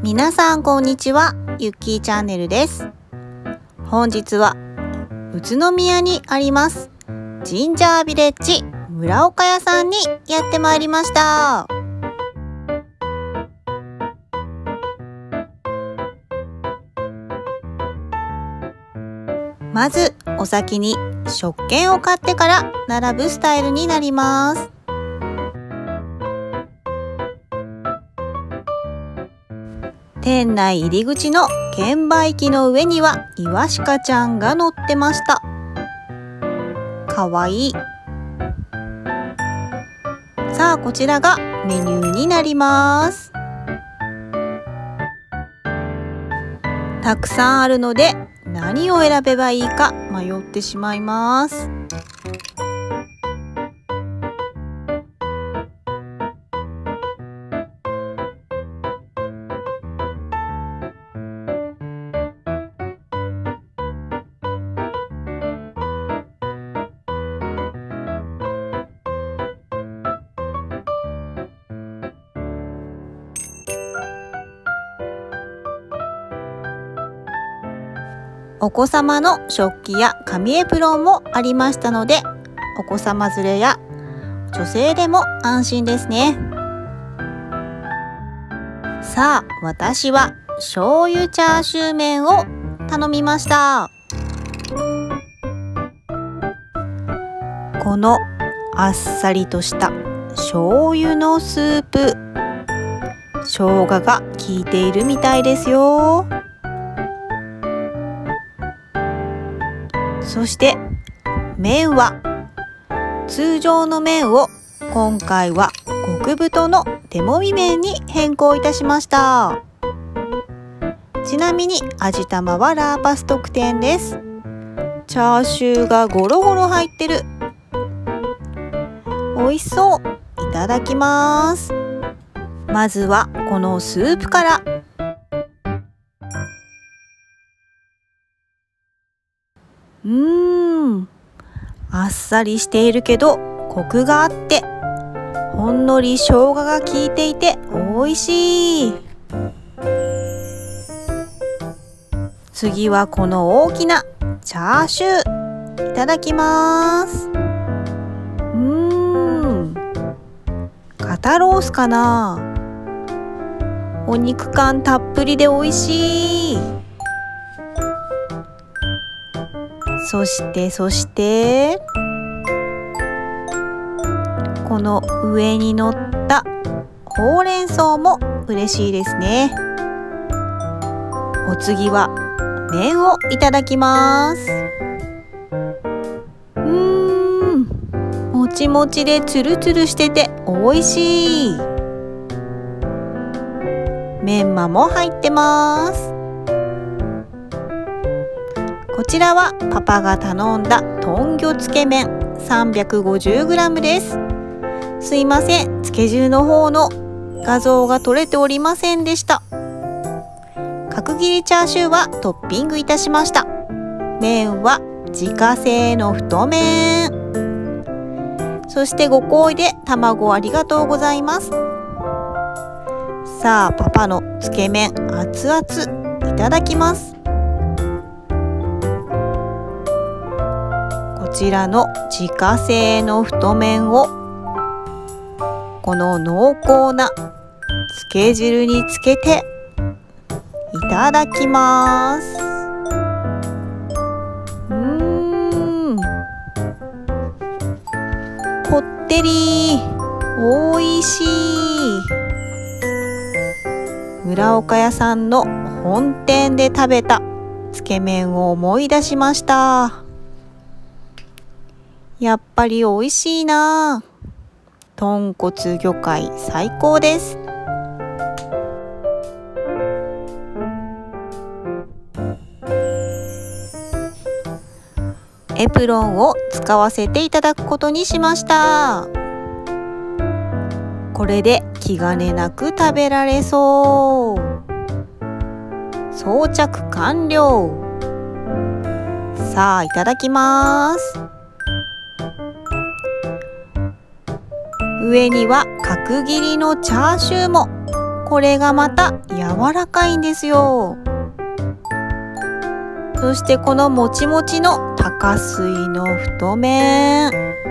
皆さんこんにちは、ゆっきーチャンネルです。本日は宇都宮にありますジンジャービレッジ村岡屋さんにやってまいりました。まずお先に食券を買ってから並ぶスタイルになります。店内入り口の券売機の上にはイワシカちゃんが乗ってました。かわいい。さあこちらがメニューになります。たくさんあるので何を選べばいいか迷ってしまいます。お子様の食器や紙エプロンもありましたので、お子様連れや女性でも安心ですね。さあ私は醤油チャーシュー麺を頼みました。このあっさりとした醤油のスープ、生姜が効いているみたいですよ。そして麺は通常の麺を今回は極太の手もみ麺に変更いたしました。ちなみに味玉はラーパス特典です。チャーシューがゴロゴロ入ってる。美味しそう。いただきます。まずはこのスープから。あっさりしているけどコクがあってほんのり生姜が効いていて美味しい。次はこの大きなチャーシューいただきます。肩ロースかな。お肉感たっぷりで美味しい。そしてこの上に乗ったほうれん草も嬉しいですね。お次は麺をいただきます。もちもちでつるつるしてて美味しい。メンマも入ってます。こちらはパパが頼んだ豚魚つけ麺 350g です。すいません、つけ汁の方の画像が撮れておりませんでした。角切りチャーシューはトッピングいたしました。麺は自家製の太麺。そしてご厚意で卵ありがとうございます。さあパパのつけ麺熱々いただきます。こちらの自家製の太麺をこの濃厚なつけ汁につけていただきます。こってりおいしい。村岡屋さんの本店で食べたつけ麺を思い出しました。やっぱり美味しいな。豚骨魚介最高です。エプロンを使わせていただくことにしました。これで気兼ねなく食べられそう。装着完了。さあいただきます。上には角切りのチャーシューも。 これがまた柔らかいんですよ。そしてこのもちもちの高水の太麺、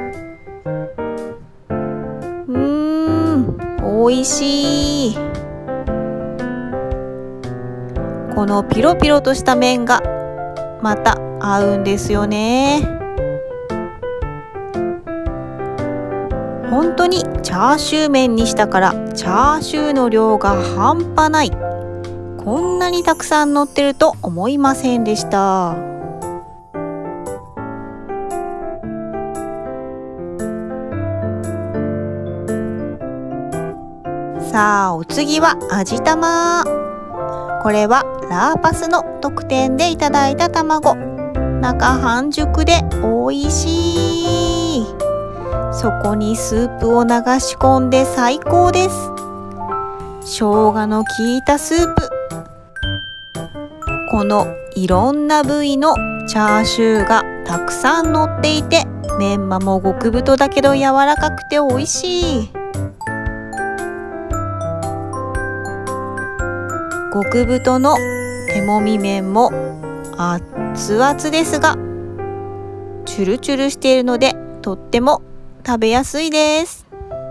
美味しい。このピロピロとした麺がまた合うんですよね。本当にチャーシュー麺にしたからチャーシューの量が半端ない。こんなにたくさん乗ってると思いませんでした。さあお次は味玉。これはラーパスの特典でいただいた卵。中半熟で美味しい。そこにスープを流し込んで最高です。生姜の効いたスープ。このいろんな部位のチャーシューがたくさん乗っていて、メンマも極太だけど柔らかくて美味しい。極太の手もみ麺も熱々ですがチュルチュルしているのでとっても食べやすいです。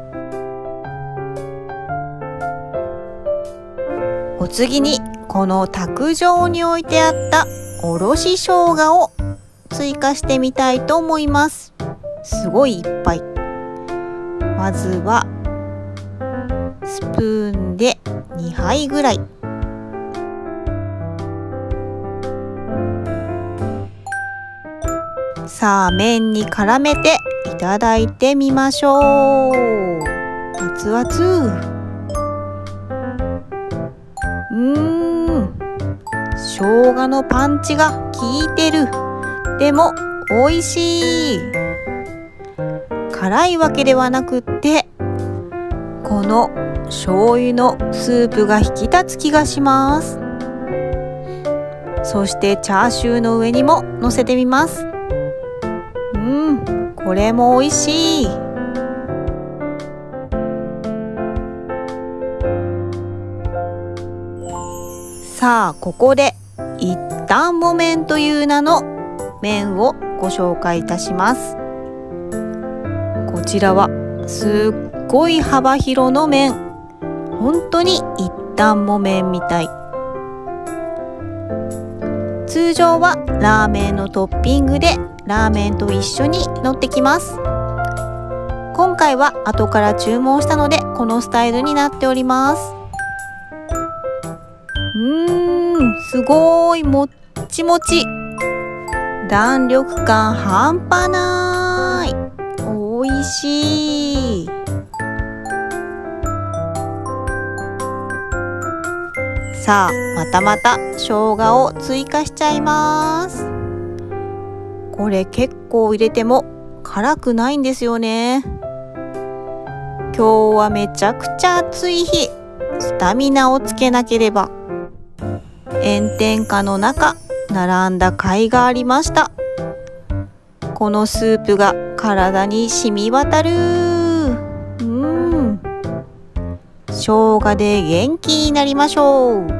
お次にこの卓上に置いてあったおろし生姜を追加してみたいと思います。すごいいっぱい。まずはスプーンで2杯ぐらい。さあ麺に絡めていただいてみましょう。熱々。生姜のパンチが効いてる。でも美味しい。辛いわけではなくってこの醤油のスープが引き立つ気がします。そしてチャーシューの上にも乗せてみます。これも美味しい。さあここで一旦も麺という名の麺をご紹介いたします。こちらはすっごい幅広の麺。本当に一旦も麺みたい。通常はラーメンのトッピングでラーメンと一緒に乗ってきます。今回は後から注文したのでこのスタイルになっております。すごいもっちもち。弾力感半端ない。美味しい。さあまたまた生姜を追加しちゃいます。これ結構入れても辛くないんですよね。今日はめちゃくちゃ暑い日。スタミナをつけなければ。炎天下の中並んだ甲斐がありました。このスープが体に染み渡る。生姜で元気になりましょう。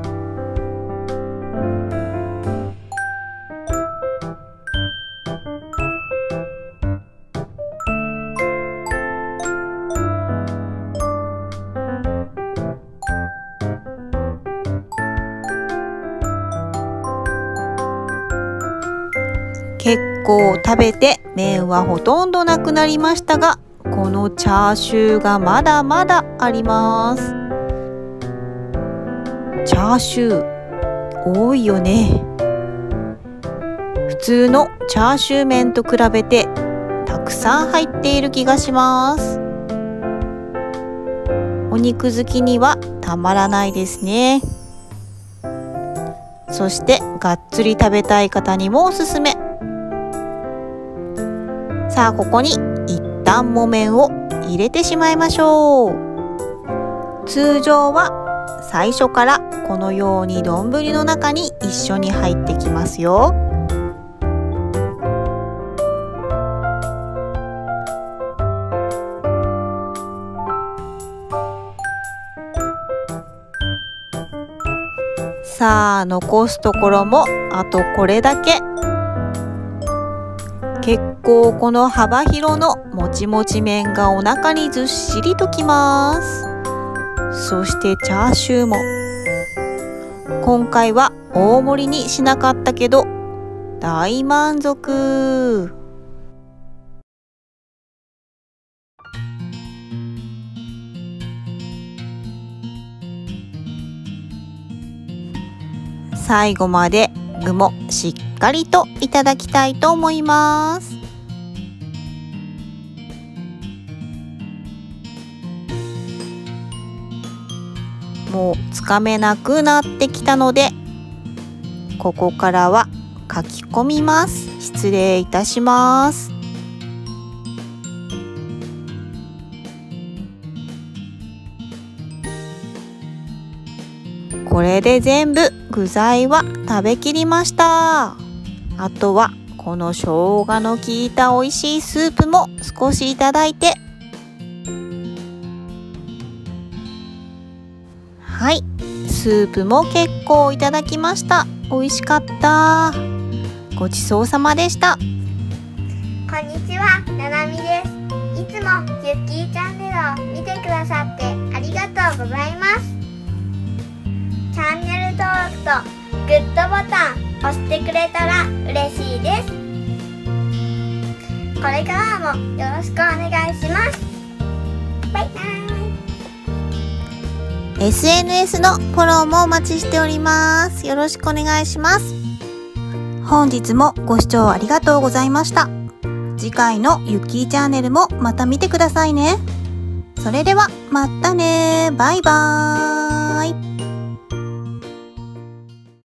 結構食べて麺はほとんどなくなりましたが、このチャーシューがまだまだあります。チャーシュー多いよね。普通のチャーシュー麺と比べてたくさん入っている気がします。お肉好きにはたまらないですね。そしてがっつり食べたい方にもおすすめ。さあここに一旦も麺を入れてしまいましょう。通常は最初からこのように丼の中に一緒に入ってきますよ。 さあ残すところもあとこれだけ。結構この幅広のもちもち麺がお腹にずっしりときます。そしてチャーシューも今回は大盛りにしなかったけど大満足。最後まで具もしっかりといただきたいと思います。もうつかめなくなってきたので、ここからはかき込みます。失礼いたします。これで全部具材は食べきりました。あとはこの生姜の効いた美味しいスープも少しいただいて、はい、スープも結構いただきました。美味しかった。ごちそうさまでした。 こんにちは、ななみです。いつもゆっきーチャンネルを見てくださってありがとうございます。チャンネル登録とグッドボタン押してくれたら嬉しいです。これからもよろしくお願いします。バイバイ。 SNS のフォローもお待ちしております。よろしくお願いします。本日もご視聴ありがとうございました。次回のゆっきーチャンネルもまた見てくださいね。それではまたね。バイバーイ。